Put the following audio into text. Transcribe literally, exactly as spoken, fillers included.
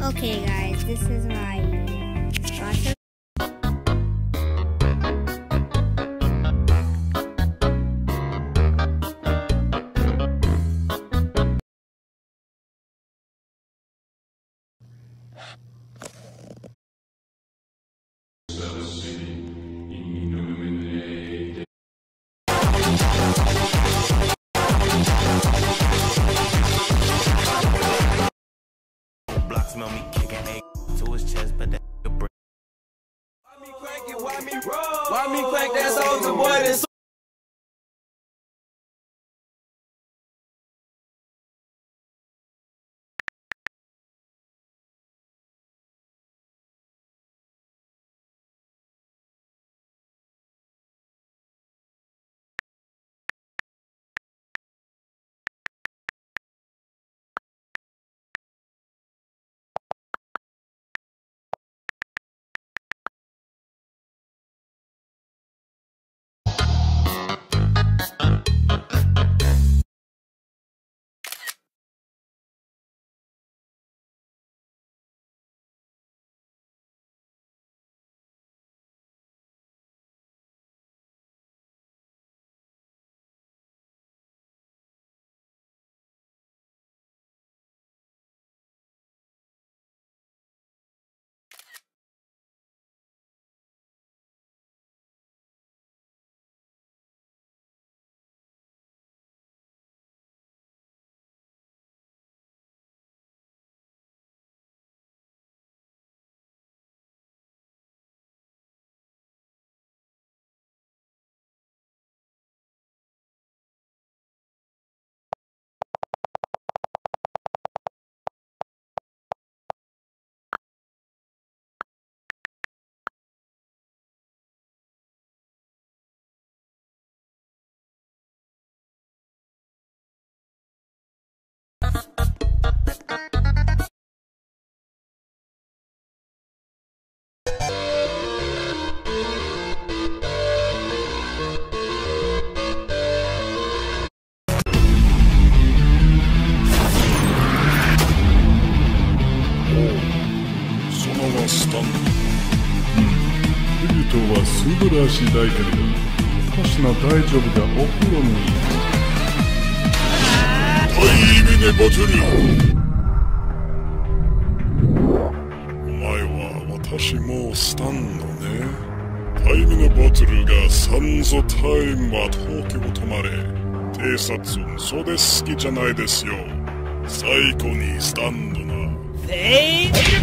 Okay guys, this is my gotcha. Block smell me kicking egg to his chest, but that break. Why me crack it? Why me roll? Why me crack that soldier boy? That's スタンド。うん。ルートは素晴らしいだけれど、私の大丈夫だ、お風呂に。タイミネバトル。お前は私もスタンドね。タイミネバトルが三ぞタイムは東京止まれ。偵察、それ好きじゃないですよ。最高にスタンドな。 hey.